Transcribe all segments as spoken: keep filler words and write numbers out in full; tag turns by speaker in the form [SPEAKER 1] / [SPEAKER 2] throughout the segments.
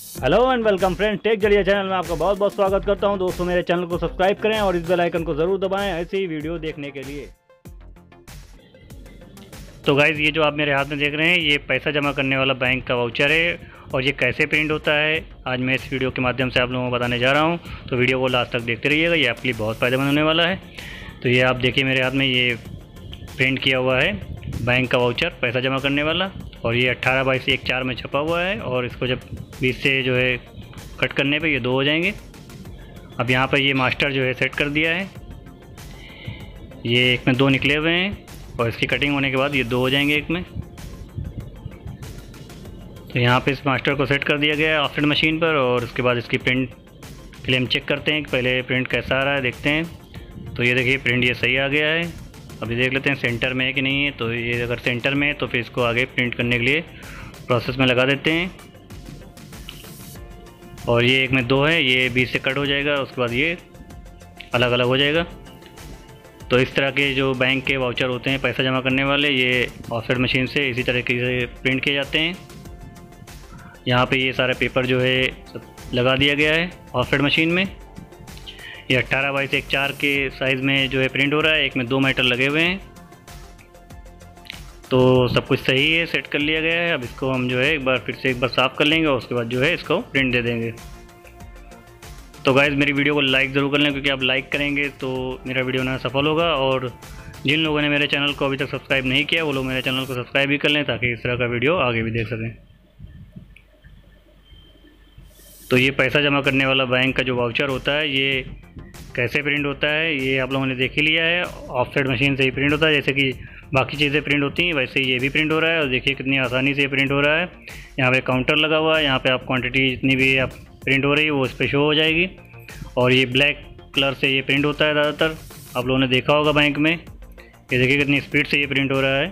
[SPEAKER 1] Hello and welcome friend, tech Zariya channel में आपका बहुत बहुत स्वागत करता हूं। दोस्तों, मेरे चैनल को सब्सक्राइब करें और इस बेल आइकन को ज़रूर दबाएं ऐसे ही वीडियो देखने के लिए। तो गाइज़, ये जो आप मेरे हाथ में देख रहे हैं ये पैसा जमा करने वाला बैंक का वाउचर है और ये कैसे प्रिंट होता है आज मैं इस वीडियो के माध्यम से आप लोगों को बताने जा रहा हूँ। तो वीडियो को लास्ट तक देखते रहिएगा, ये आपके लिए बहुत फ़ायदेमंद होने वाला है। तो ये आप देखिए मेरे हाथ में ये प्रिंट किया हुआ है बैंक का वाउचर पैसा जमा करने वाला, और ये अट्ठारह बाईस एक चार में छपा हुआ है। और इसको जब बीस से जो है कट करने पे ये दो हो जाएंगे। अब यहाँ पर ये मास्टर जो है सेट कर दिया है, ये एक में दो निकले हुए हैं और इसकी कटिंग होने के बाद ये दो हो जाएंगे एक में। तो यहाँ पे इस मास्टर को सेट कर दिया गया है ऑफसेट मशीन पर, और उसके बाद इसकी प्रिंट के लिए हम चेक करते हैं कि पहले प्रिंट कैसा आ रहा है, देखते हैं। तो ये देखिए प्रिंट ये सही आ गया है। अभी देख लेते हैं सेंटर में है कि नहीं है। तो ये अगर सेंटर में है तो फिर इसको आगे प्रिंट करने के लिए प्रोसेस में लगा देते हैं। और ये एक में दो है, ये बीस से कट हो जाएगा, उसके बाद ये अलग अलग हो जाएगा। तो इस तरह के जो बैंक के वाउचर होते हैं पैसा जमा करने वाले, ये ऑफसेट मशीन से इसी तरीके से प्रिंट किए जाते हैं। यहाँ पे ये सारा पेपर जो है सब लगा दिया गया है ऑफसेट मशीन में। ये अट्ठारह बाईस एक चार के साइज़ में जो है प्रिंट हो रहा है, एक में दो मेटल लगे हुए हैं। तो सब कुछ सही है, सेट कर लिया गया है। अब इसको हम जो है एक बार फिर से एक बार साफ़ कर लेंगे और उसके बाद जो है इसको प्रिंट दे देंगे। तो गाइज़, मेरी वीडियो को लाइक ज़रूर कर लें, क्योंकि आप लाइक करेंगे तो मेरा वीडियो ना सफल होगा। और जिन लोगों ने मेरे चैनल को अभी तक सब्सक्राइब नहीं किया वो लोग मेरे चैनल को सब्सक्राइब भी कर लें, ताकि इस तरह का वीडियो आगे भी देख सकें। तो ये पैसा जमा करने वाला बैंक का जो वाउचर होता है ये कैसे प्रिंट होता है ये आप लोगों ने देख ही लिया है। ऑफसेट मशीन से ही प्रिंट होता है, जैसे कि बाकी चीज़ें प्रिंट होती हैं वैसे ये भी प्रिंट हो रहा है। और देखिए कितनी आसानी से प्रिंट हो रहा है। यहाँ पे काउंटर लगा हुआ है, यहाँ पे आप क्वांटिटी जितनी भी आप प्रिंट हो रही है वो इस पर शो हो जाएगी। और ये ब्लैक कलर से ये प्रिंट होता है ज़्यादातर, आप लोगों ने देखा होगा बैंक में। ये देखिए कितनी स्पीड से ये प्रिंट हो रहा है।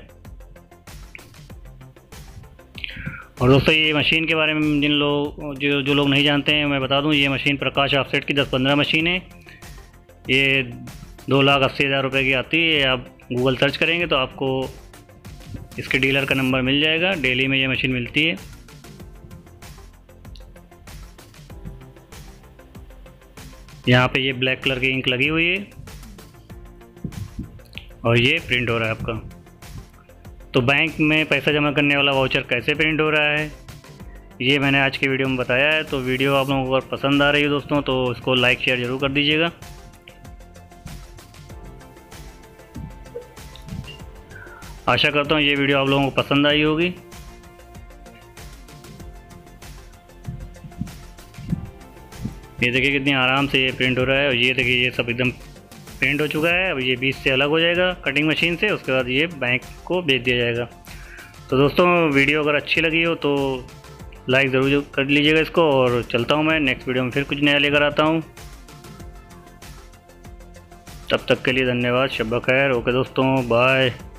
[SPEAKER 1] और दोस्तों, ये मशीन के बारे में जिन लोग जो जो लोग नहीं जानते हैं मैं बता दूं, ये मशीन प्रकाश ऑफसेट की दस पंद्रह मशीन है। ये दो लाख अस्सी हज़ार रुपये की आती है। आप गूगल सर्च करेंगे तो आपको इसके डीलर का नंबर मिल जाएगा। दिल्ली में ये मशीन मिलती है। यहाँ पे ये ब्लैक कलर की इंक लगी हुई है और ये प्रिंट हो रहा है आपका। तो बैंक में पैसा जमा करने वाला वाउचर कैसे प्रिंट हो रहा है ये मैंने आज की वीडियो में बताया है। तो वीडियो आप लोगों को अगर पसंद आ रही है दोस्तों तो इसको लाइक शेयर ज़रूर कर दीजिएगा। आशा करता हूँ ये वीडियो आप लोगों को पसंद आई होगी। ये देखिए कितनी आराम से ये प्रिंट हो रहा है। और ये देखिए ये सब एकदम प्रिंट हो चुका है। अब ये बीस से अलग हो जाएगा कटिंग मशीन से, उसके बाद ये बैंक को भेज दिया जाएगा। तो दोस्तों, वीडियो अगर अच्छी लगी हो तो लाइक ज़रूर कर लीजिएगा इसको। और चलता हूँ मैं नेक्स्ट वीडियो में फिर कुछ नया लेकर आता हूँ। तब तक के लिए धन्यवाद, शब खैर। ओके दोस्तों, बाय।